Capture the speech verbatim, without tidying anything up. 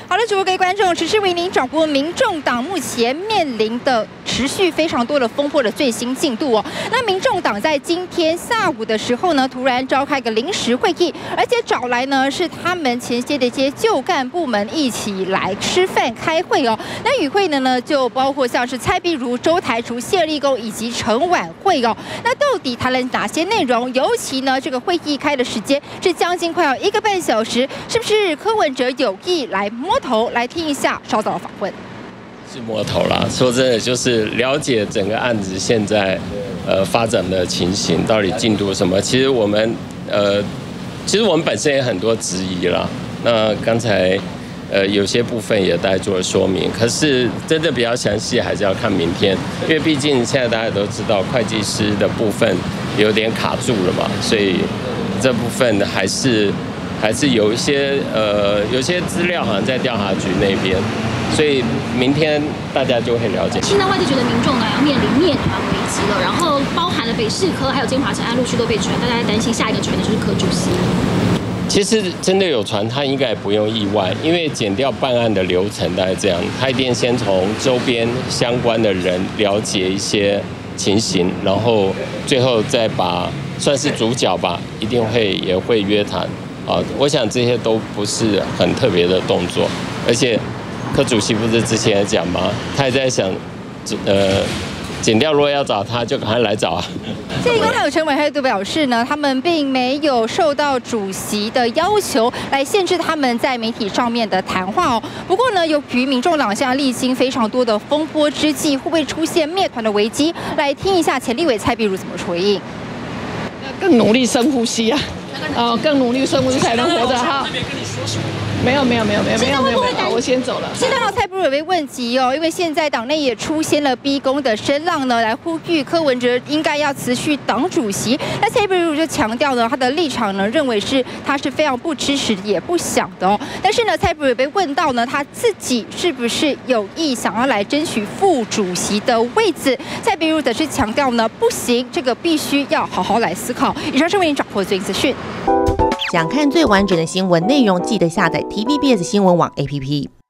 好的，主播各位观众，持续为您掌握民众党目前面临的持续非常多的风波的最新进度哦。那民众党在今天下午的时候呢，突然召开个临时会议，而且找来呢是他们前些的一些旧干部们一起来吃饭开会哦。那与会的呢就包括像是蔡壁如、周台竹、谢立功以及陈婉慧哦。那到底谈了哪些内容？尤其呢这个会议开的时间是将近快要一个半小时，是不是柯文哲有意来摸头？来听一下稍早的访问。 是摸头啦，说真的，就是了解整个案子现在呃发展的情形，到底进度什么？其实我们呃，其实我们本身也很多质疑啦。那刚才呃有些部分也大概做了说明，可是真的比较详细还是要看明天，因为毕竟现在大家都知道会计师的部分有点卡住了嘛，所以这部分还是。还是有一些呃，有些资料好像在调查局那边，所以明天大家就会了解。 现在外界觉得民众党要面临灭团危机了，然后包含了北市科还有金华城案陆续都被传，大家担心下一个传的就是柯主席。 其实真的有传，他应该也不用意外，因为检调办案的流程大概这样，他一定先从周边相关的人了解一些情形，然后最后再把算是主角吧，一定会也会约谈。啊，我想这些都不是很特别的动作，而且柯主席不是之前也讲吗？他也在想，呃，检调如果要找他，就赶快来找啊。 谢立功还有陈婉慧都表示呢，他们并没有受到主席的要求来限制他们在媒体上面的谈话哦。不过呢，由于民众党现在历经非常多的风波之际，会不会出现灭团的危机？来听一下前立委蔡壁如怎么回应。 更努力深呼吸啊！哦，更努力深呼吸才能活着哈。没有没有没有没有没有没有没有，我先走了。 现在蔡壁如有被问及哦，因为现在党内也出现了逼宫的声浪呢，来呼吁柯文哲应该要辞去党主席。那蔡壁如就强调呢，他的立场呢，认为是他是非常不支持也不想的哦。但是呢，蔡壁如被问到呢，他自己是不是有意想要来争取副主席的位置？蔡壁如则是强调呢，不行，这个必须要好好来思考。以上是为您掌握最新资讯。 想看最完整的新闻内容，记得下载 T V B S 新闻网 A P P。